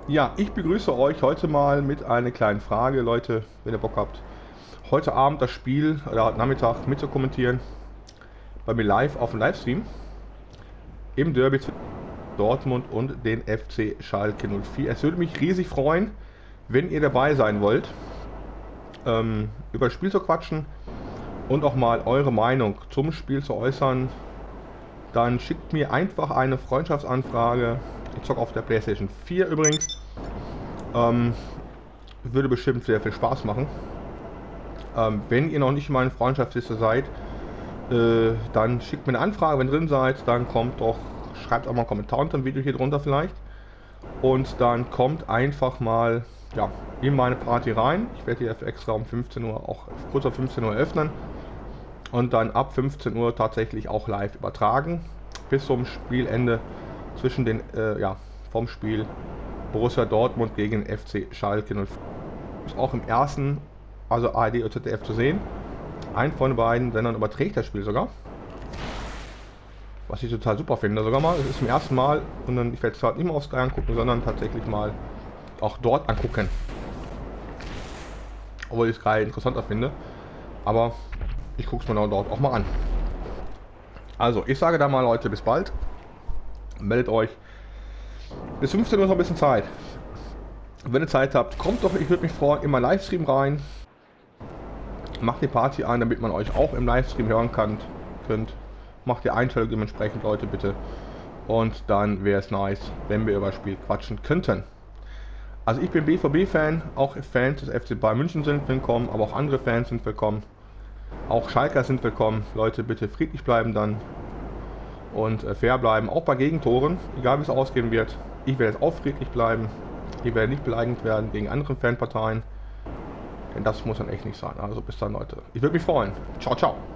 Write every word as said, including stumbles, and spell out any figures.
Ja, ich begrüße euch heute mal mit einer kleinen Frage, Leute, wenn ihr Bock habt, heute Abend das Spiel oder heute Nachmittag mit zu kommentieren, bei mir live auf dem Livestream im Derby zwischen Dortmund und den F C Schalke null vier. Es würde mich riesig freuen, wenn ihr dabei sein wollt, ähm, über das Spiel zu quatschen und auch mal eure Meinung zum Spiel zu äußern. Dann schickt mir einfach eine Freundschaftsanfrage. Ich zocke auf der PlayStation vier übrigens. Ähm, würde bestimmt sehr viel Spaß machen. Ähm, wenn ihr noch nicht in meiner Freundschaftsliste seid, äh, dann schickt mir eine Anfrage, wenn ihr drin seid, dann kommt doch, schreibt auch mal einen Kommentar unter dem Video hier drunter vielleicht. Und dann kommt einfach mal ja, in meine Party rein. Ich werde hier extra um fünfzehn Uhr, auch kurz vor fünfzehn Uhr öffnen. Und dann ab fünfzehn Uhr tatsächlich auch live übertragen. Bis zum Spielende zwischen den, äh, ja, vom Spiel Borussia Dortmund gegen F C Schalke null vier. Ist auch im ersten, also A R D und Z D F zu sehen. Ein von den beiden Sendern überträgt das Spiel sogar. Was ich total super finde sogar mal. Es ist zum ersten Mal und dann, ich werde es halt nicht mehr auf Sky angucken, sondern tatsächlich mal auch dort angucken. Obwohl ich Sky interessanter finde. Aber ich gucke es mir dort auch mal an. Also, ich sage da mal Leute, bis bald. Meldet euch. Bis fünfzehn Uhr noch ein bisschen Zeit. Wenn ihr Zeit habt, kommt doch, ich würde mich freuen, in meinen Livestream rein. Macht die Party an, damit man euch auch im Livestream hören kann, könnt. Macht die Einstellung dementsprechend, Leute, bitte. Und dann wäre es nice, wenn wir über das Spiel quatschen könnten. Also ich bin B V B-Fan, auch Fans des F C Bayern München sind willkommen, aber auch andere Fans sind willkommen. Auch Schalker sind willkommen. Leute, bitte friedlich bleiben dann. Und äh, fair bleiben, auch bei Gegentoren, egal wie es ausgehen wird. Ich werde jetzt auch friedlich bleiben. Ich werde nicht beleidigt werden gegen andere Fanparteien. Denn das muss dann echt nicht sein. Also bis dann, Leute. Ich würde mich freuen. Ciao, ciao.